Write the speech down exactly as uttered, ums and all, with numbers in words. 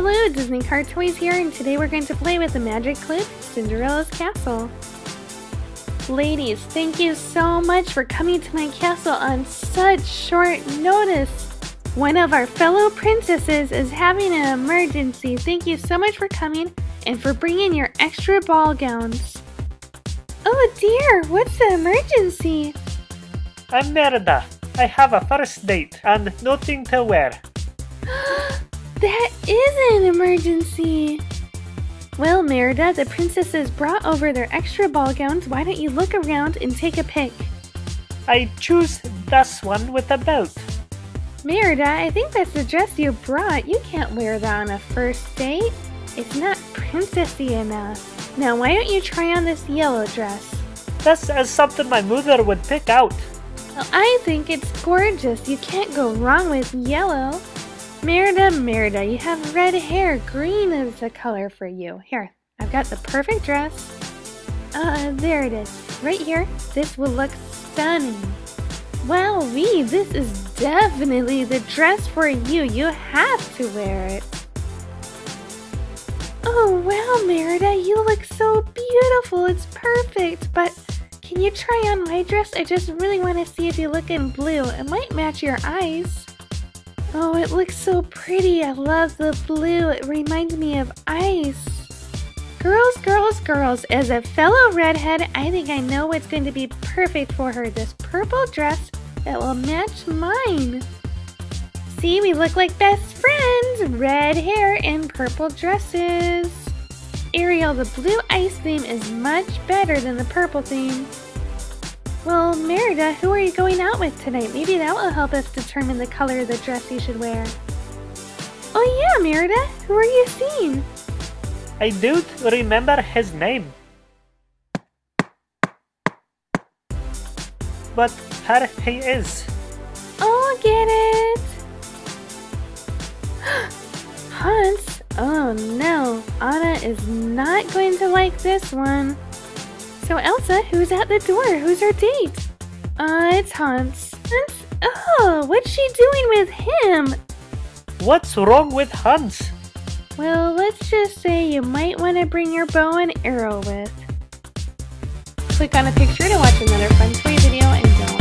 Hello, Disney Car Toys here, and today we're going to play with the Magic Clip, Cinderella's Castle. Ladies, thank you so much for coming to my castle on such short notice. One of our fellow princesses is having an emergency. Thank you so much for coming and for bringing your extra ball gowns. Oh dear, what's the emergency? I'm Merida. I have a first date and nothing to wear. That is an emergency! Well, Merida, the princesses brought over their extra ball gowns. Why don't you look around and take a pick? I choose this one with a belt. Merida, I think that's the dress you brought. You can't wear that on a first date. It's not princessy enough. Now, why don't you try on this yellow dress? This is something my mother would pick out. Well, I think it's gorgeous. You can't go wrong with yellow. Merida, Merida, you have red hair. Green is the color for you. Here, I've got the perfect dress. Uh, there it is. Right here. This will look stunning. Wowee, this is definitely the dress for you. You have to wear it. Oh, wow, Merida, you look so beautiful. It's perfect. But can you try on my dress? I just really want to see if you look in blue. It might match your eyes. Oh, it looks so pretty. I love the blue. It reminds me of ice. Girls, girls, girls, as a fellow redhead, I think I know what's going to be perfect for her. This purple dress that will match mine. See, we look like best friends. Red hair and purple dresses. Ariel, the blue ice theme is much better than the purple theme. Well, Merida, who are you going out with tonight? Maybe that will help us determine the color of the dress you should wear. Oh yeah, Merida, who are you seeing? I don't remember his name. But here he is. Oh, get it! Hans? Oh no, Anna is not going to like this one. So Elsa, who's at the door? Who's her date? Uh, it's Hans. Hans? Oh, what's she doing with him? What's wrong with Hans? Well, let's just say you might want to bring your bow and arrow with. Click on a picture to watch another fun toy video and don't